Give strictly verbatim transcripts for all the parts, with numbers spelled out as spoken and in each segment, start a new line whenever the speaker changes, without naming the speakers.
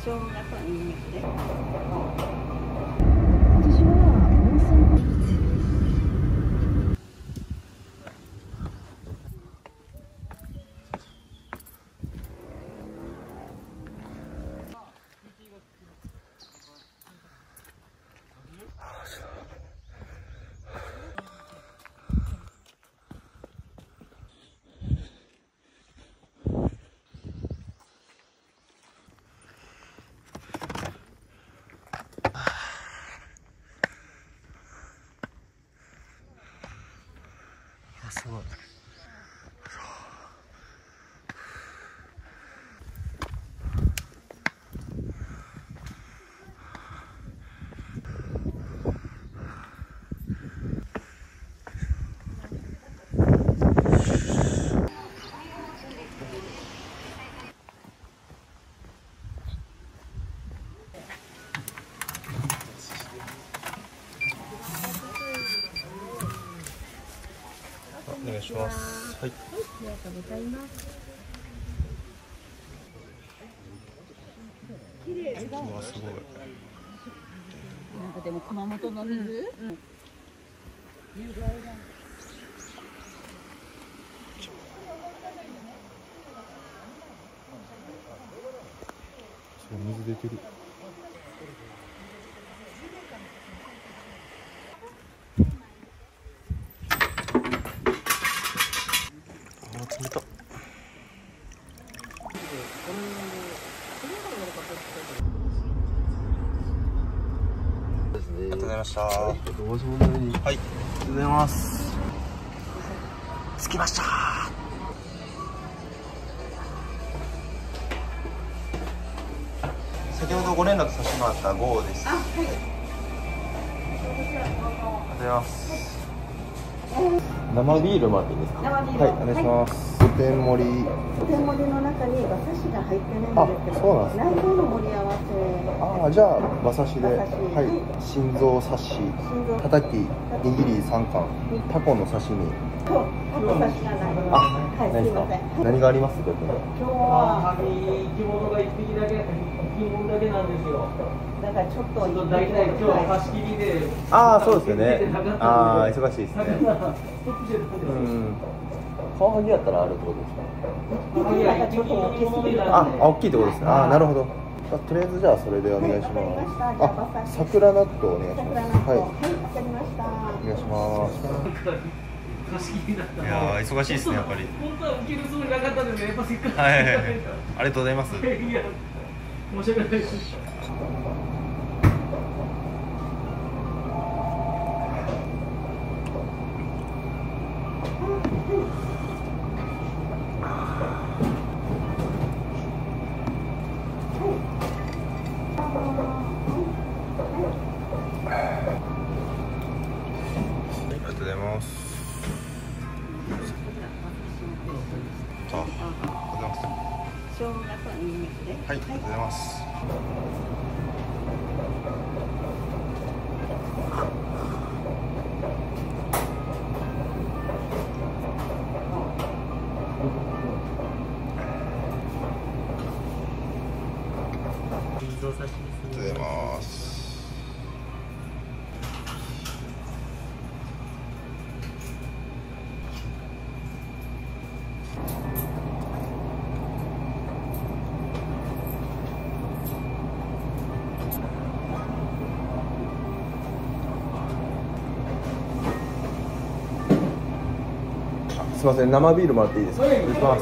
生姜とニンニクで。
私は温泉。
すごい。お願いします。はい。
ありがとうございます。綺麗だ。
うわ、すごい。
なんかでも熊本の水。うん。有害だ。
そう、水出てる。冷たっ。ありがとうございました。
どうしようもない。
はい。ありがとうございます。着きました。先ほどご連絡させてもらったゴーです。あ、はい。ありがとうございます。
生ビールもらっていいですか。
はい、お願いします。
お天盛り。
お天盛りの中に馬刺しが入ってないんですけど。
そうなんですね。
内臓の盛り合わせ。
ああ、じゃあ馬刺しで。
馬刺し
はい。心臓刺し。たたき、握り三貫。タコの刺身。
と、タコ刺しがない。
あ、
はい、すいません。
何があります逆に。
今日は。
生き物が一匹だけ、生き物だけなんですよ。
だからちょっと。
大体今日は貸し切りで。
ああ、そうですよね。ああ、忙しいですね。うん。カワハギやったらあるってことですか。あ、大きいってことですね。ああ、なるほど。とりあえずじゃあそれでお願いします。あ、桜納豆お願いします。はい。
わかりました。
お願いします。
いやー、忙しいですね、やっぱり。
本当は受けるつもりなかったんですね。やっぱせっかく。
はいはいはい。ありがとうございます。
いや、申し訳ないです。
ありがとうございます。あ、ありがとうございます。
生姜とニンニクで。
はい、ありがとうございます。ありがとうございます。
すみません、生ビールもらっていいですか。お願いします。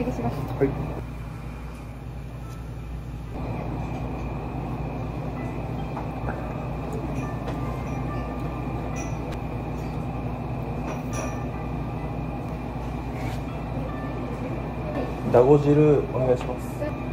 りします。
はい。だご汁お願いします。